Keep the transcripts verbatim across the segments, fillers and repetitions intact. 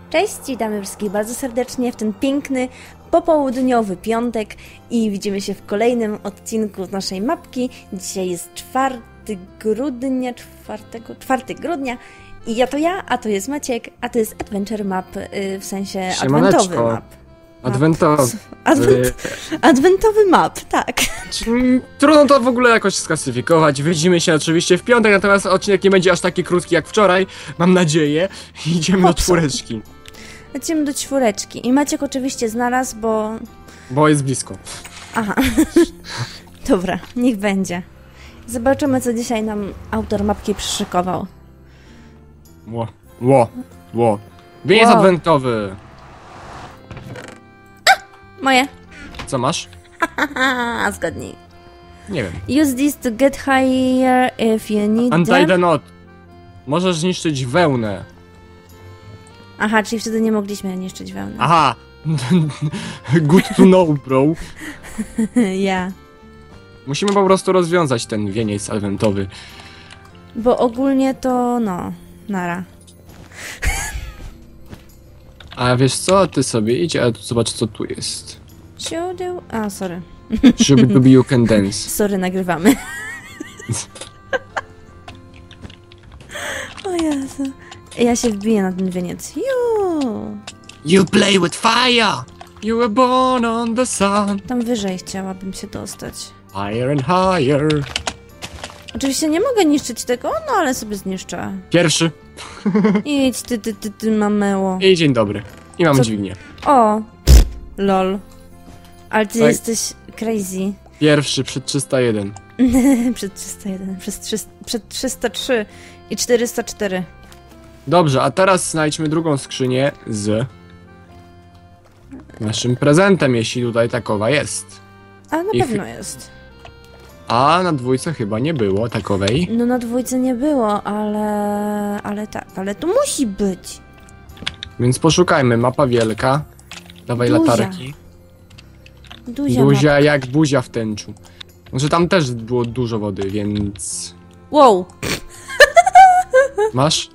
Cześć, witamy wszystkich bardzo serdecznie w ten piękny, popołudniowy piątek i widzimy się w kolejnym odcinku z naszej mapki. Dzisiaj jest czwartego grudnia, czwartego, czwartego grudnia i ja to ja, a to jest Maciek, a to jest Adventure Map, yy, w sensie Siemaneczko. adwentowy map. Adwentowy. Adwent, adwentowy map, tak. Trudno to w ogóle jakoś sklasyfikować. Widzimy się oczywiście w piątek, natomiast odcinek nie będzie aż taki krótki jak wczoraj, mam nadzieję. Idziemy Hopsa. do czwóreczki. Lecimy do czwóreczki i Maciek oczywiście znalazł, bo... Bo jest blisko. Aha. Dobra, niech będzie. Zobaczymy, co dzisiaj nam autor mapki przyszykował. Ło, ło, ło. Wieniec Wow. adwentowy. Moje. Co masz? Haha, zgodnij. Nie wiem. Use this to get higher if you need Untie them. the knot. Możesz zniszczyć wełnę. Aha, czyli wtedy nie mogliśmy niszczyć wełny. Aha. Good to know, bro. Ja. Musimy po prostu rozwiązać ten wieniec adwentowy. Bo ogólnie to, no, nara. A wiesz co? Ty sobie idź, a tu zobacz co tu jest. Siodeł... A, sorry. Żeby you can dance. Sorry, nagrywamy. O Jezu. Ja się wbiję na ten wieniec. Ju. You play with fire! You were born on the sun. Tam wyżej chciałabym się dostać. Higher and higher. Oczywiście nie mogę niszczyć tego, no ale sobie zniszczę. Pierwszy. Idź ty, ty, ty, ty, mameło. I dzień dobry. I mam Co- dźwignię. O, pff, lol. Ale ty Tak. jesteś crazy. Pierwszy przed trzysta jeden. Przed trzysta jeden, przez trzysta, przed trzysta trzy i czterysta cztery. Dobrze, a teraz znajdźmy drugą skrzynię z naszym prezentem, jeśli tutaj takowa jest. A na I pewno chy- jest. A na dwójce chyba nie było takowej. No na dwójce nie było, ale... ale tak, ale tu musi być. Więc poszukajmy. Mapa wielka. Dawaj Buzia. latarki. Duzia Buzia mapa. jak buzia w tęczu. Może tam też było dużo wody, więc... Wow. Masz?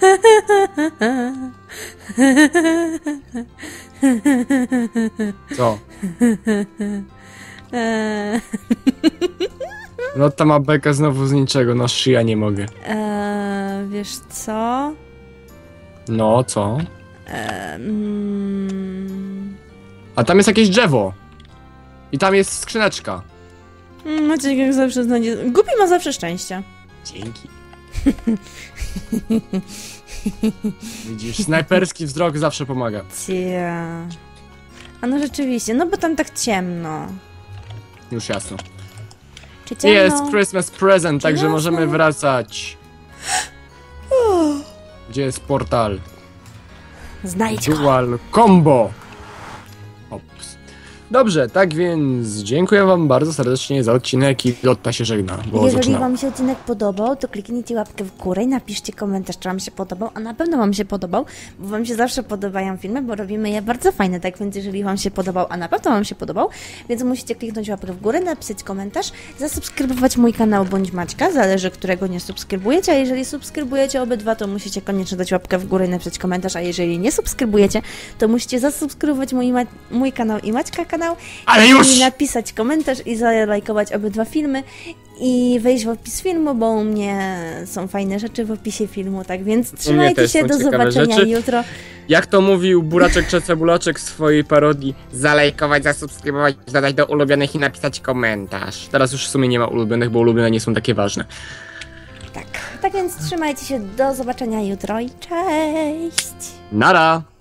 Co? Eee, No ta ma bekę znowu z niczego, no szyja nie mogę. eee, wiesz co? No, co? Eee, mm, A tam jest jakieś drzewo. I tam jest skrzyneczka. Maciek jak zawsze znajdzie... Głupi ma zawsze szczęście. Dzięki. Widzisz, snajperski wzrok zawsze pomaga. Cia. A no rzeczywiście, no bo tam tak ciemno. Już jasno. Czy ciemno? Jest Christmas present, także jasno? możemy wracać. Gdzie jest portal? Znajdź go. Dual combo. Ops. Dobrze, tak więc dziękuję wam bardzo serdecznie za odcinek i Lotta się żegna, bo Jeżeli zaczynam. wam się odcinek podobał, to kliknijcie łapkę w górę i napiszcie komentarz, czy wam się podobał, a na pewno wam się podobał, bo wam się zawsze podobają filmy, bo robimy je bardzo fajne, tak więc jeżeli wam się podobał, a na pewno wam się podobał, więc musicie kliknąć łapkę w górę, napisać komentarz, zasubskrybować mój kanał bądź Maćka, zależy którego nie subskrybujecie, a jeżeli subskrybujecie obydwa, to musicie koniecznie dać łapkę w górę i napisać komentarz, a jeżeli nie subskrybujecie, to musicie zasubskrybować mój, ma- mój kanał i Maćka kanał, Ale i już! napisać komentarz i zalajkować obydwa filmy i wejść w opis filmu, bo u mnie są fajne rzeczy w opisie filmu, tak więc trzymajcie też się, są do ciekawe zobaczenia rzeczy. jutro. Jak to mówił Buraczek czy Cebulaczek w swojej parodii, zalajkować, zasubskrybować, dodać do ulubionych i napisać komentarz. Teraz już w sumie nie ma ulubionych, bo ulubione nie są takie ważne. Tak, tak więc trzymajcie się, do zobaczenia jutro i cześć! Nara!